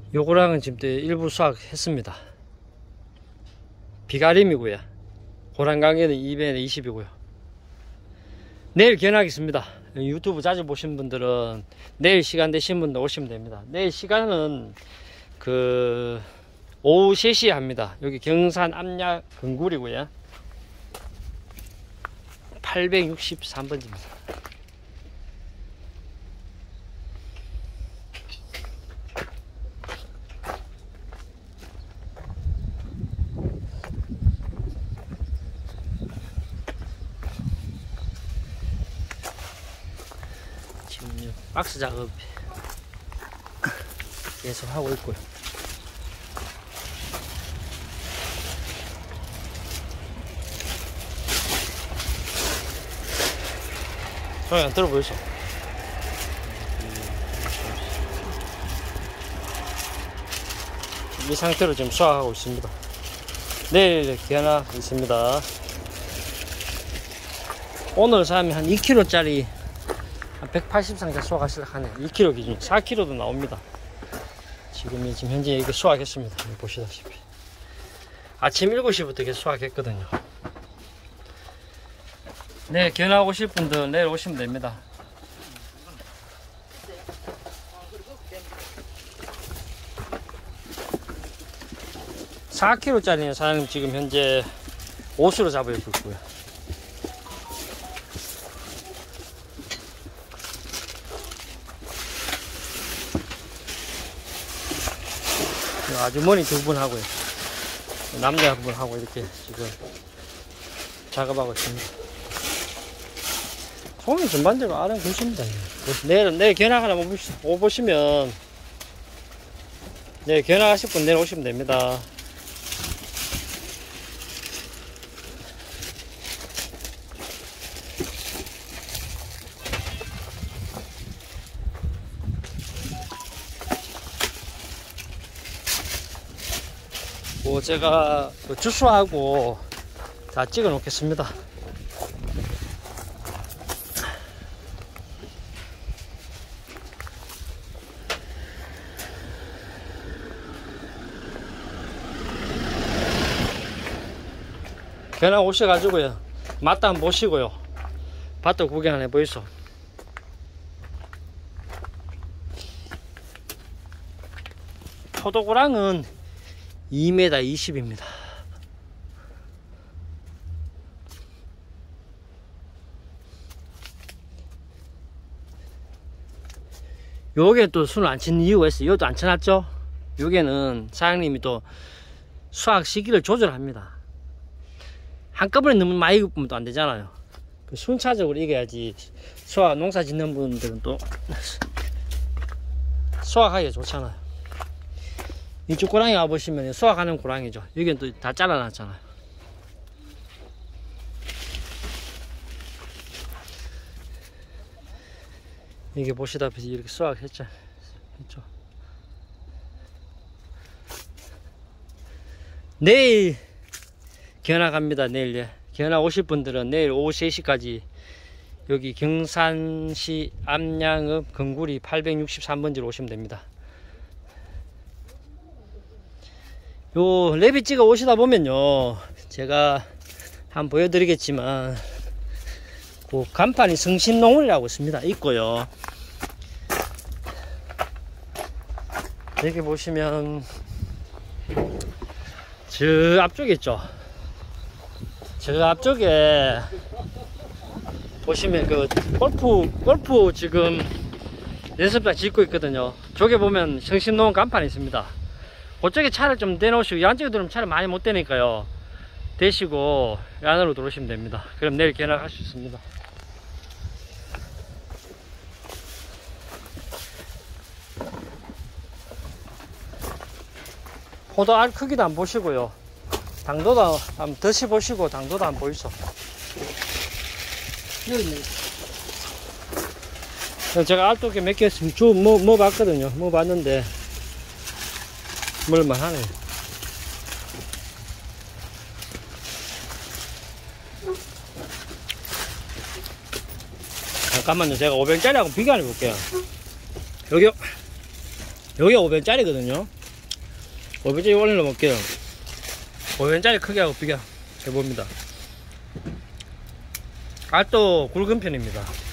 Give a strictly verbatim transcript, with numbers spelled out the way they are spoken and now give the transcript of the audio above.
요거랑은 지금 또 일부 수확했습니다. 비가림이고요. 고란강에는 이백에 이십이고요. 내일 견학하겠습니다. 유튜브 자주 보신 분들은 내일 시간 되신 분들 오시면 됩니다. 내일 시간은 그 오후 세 시에 합니다. 여기 경산 압약 근굴이고요. 팔백육십삼 번지입니다. 지금 박스 작업 계속 하고 있고요. 소리 안 들어보이소? 이 상태로 지금 수확하고 있습니다. 내일 기한화 있습니다. 오늘 사람이 한 이 킬로그램짜리 한 백팔십 상자 수확하시려고 하네. 이 킬로그램 기준 사 킬로그램도 나옵니다. 지금 지금 현재 이거 수확했습니다. 보시다시피 아침 일곱 시부터 이렇게 수확했거든요. 내일 견학 오실 분들 내일 오시면 됩니다. 사 킬로그램짜리는 사장님 지금 현재 옷으로 잡아 입고 있고요. 아주머니 두 분 하고요. 남자 한 분 하고 이렇게 지금 작업하고 있습니다. 손이 전반적으로 아는 굿입니다. 내일, 내일 견학하나 오보시면, 내일 견학하실 분 내일 오시면 됩니다. 뭐 제가 주소하고 다 찍어 놓겠습니다. 견학 오셔가지고요. 맛도 한번 보시고요. 밭도 구경 한번 해보이소. 포도고랑은 이 미터 이십입니다. 요게 또 순을 안 치는 이유가 있어요. 이것도 안 쳐놨죠? 요게는 사장님이 또 수확 시기를 조절합니다. 한꺼번에 너무 많이 굽으면 또 안 되잖아요. 순차적으로 익어야지 수확 농사 짓는 분들은 또 수확하기가 좋잖아요. 이쪽 고랑이 와보시면 수확하는 고랑이죠. 여기는 또 다 잘라놨잖아요. 이게 보시다시피 이렇게 수확했죠. 했죠. 내일 견학합니다. 내일. 예. 견학 오실 분들은 내일 오후 세 시까지 여기 경산시 압양읍 근구리 팔백육십삼 번지로 오시면 됩니다. 요 레비 찍어 오시다 보면요, 제가 한번 보여드리겠지만 그 간판이 성신농원이라고 있습니다. 있고요. 여기 보시면 저 앞쪽에 있죠. 저 앞쪽에 보시면 그 골프 골프 지금 연습장 짓고 있거든요. 저기 보면 성신농원 간판이 있습니다. 그쪽에 차를 좀 대놓으시고, 이 안쪽에 들어오면 차를 많이 못 대니까요, 대시고 이 안으로 들어오시면 됩니다. 그럼 내일 견학할 수 있습니다. 포도 알 크기도 안 보시고요, 당도도 한번 드셔보시고 당도도 안 보이소. 제가 알토게 몇 개 주 뭐 뭐 봤거든요. 뭐 봤는데 먹을만 하네. 잠깐만요. 제가 오백짜리하고 비교해 볼게요. 여기 여기 오백짜리거든요. 오비제이 올려 먹게요. 오 회짜리 크기하고 비교 해봅니다. 알도 굵은 편입니다.